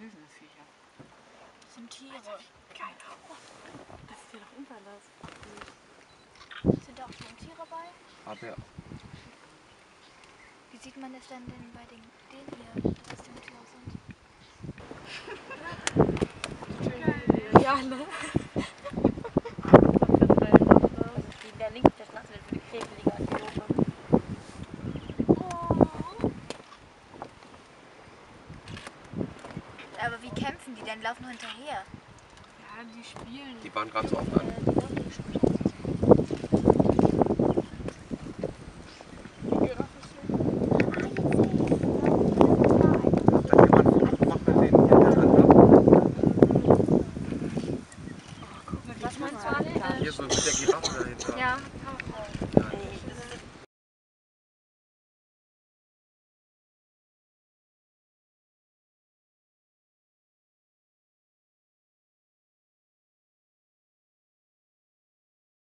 diese Viecher? Das sind Tiere. Geil. Das ist ja doch Unterlass. Sind da auch Tiere bei? Aber Wie sieht man das denn bei den hier, dass das Tiere sind? Ja, ne? Der links der Schnatzel für die Krebeliger Antilope. Aber wie kämpfen die denn? Laufen nur hinterher. Ja, die spielen. die waren gerade so auf